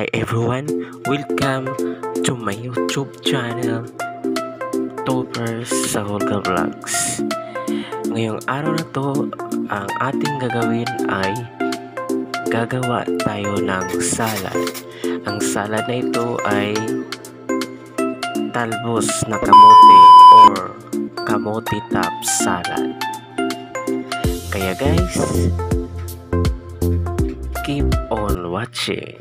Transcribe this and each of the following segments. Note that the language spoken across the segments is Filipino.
Hi everyone, welcome to my YouTube channel, Talbos ng Vlogs. Ngayong araw na to, ang ating gagawin ay gagawa tayo ng salad. Ang salad na ito ay Talbos ng Kamote or Camote top salad. Kaya guys, keep on watching.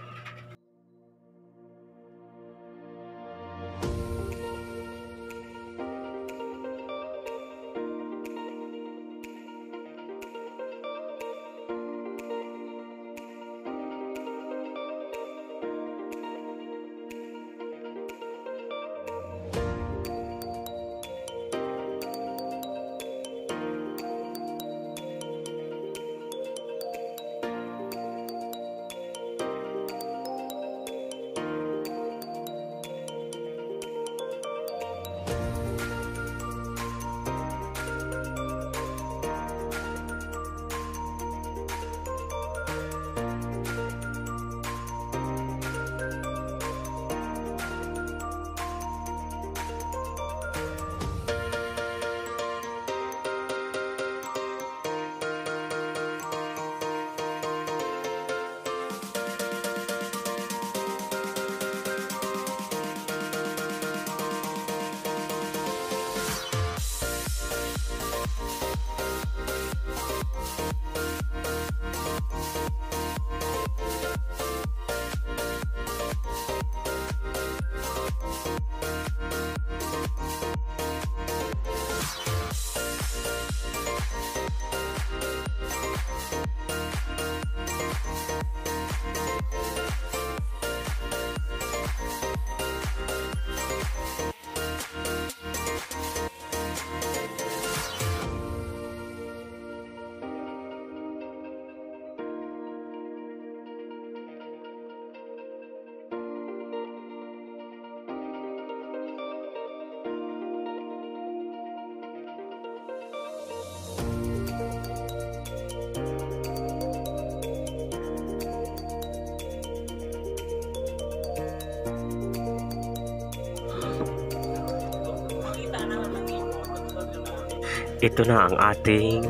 Ito na ang ating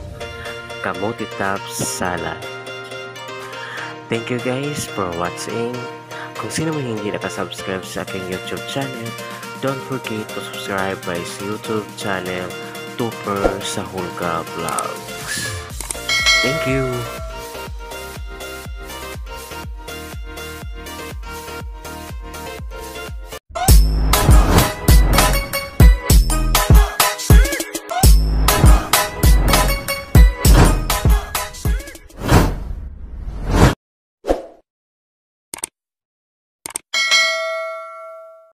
Camote top salad. Thank you guys for watching. Kung sino man hindi nakasubscribe sa aking YouTube channel, don't forget to subscribe my YouTube channel, Talbos ng Vlogs. Thank you!